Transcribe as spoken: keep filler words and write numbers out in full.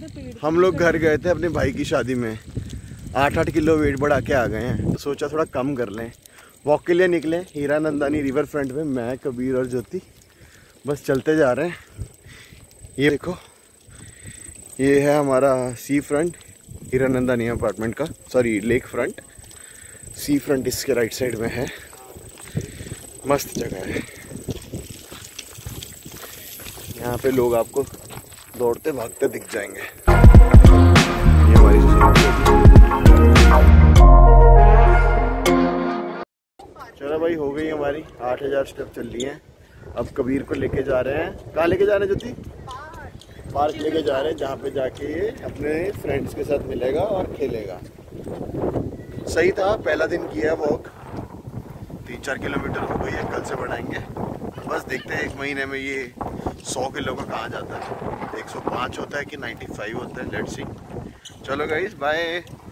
हम लोग घर गए थे अपने भाई की शादी में, आठ आठ किलो वेट बढ़ा के आ गए हैं, तो सोचा थोड़ा कम कर लें। वॉक के लिए निकले हीरानंदानी रिवर फ्रंट में, मैं, कबीर और ज्योति बस चलते जा रहे हैं। ये देखो, ये है हमारा सी फ्रंट हीरानंदानी अपार्टमेंट का, sorry lake front. Sea front इसके राइट साइड में है, मस्त जगह है। यहाँ पे लोग आपको दौड़ते भागते दिख जाएंगे। ये हमारी चलो भाई, हो गई हमारी आठ हजार स्टेप चल रही हैं। अब कबीर को लेके जा रहे हैं। कहाँ लेके जा रहे हैं ज्योति? पार्क लेके जा रहे हैं, जहाँ पे जाके ये अपने फ्रेंड्स के साथ मिलेगा और खेलेगा। सही था, पहला दिन किया वॉक, तीन चार किलोमीटर हो गई है, कल से बढ़ाएंगे। बस देखते हैं एक महीने में ये सौ किलो का कहाँ जाता है, एक सौ पाँच होता है कि नाइन्टी फाइव होता है, लेट्स सी। चलो गाइस, बाय।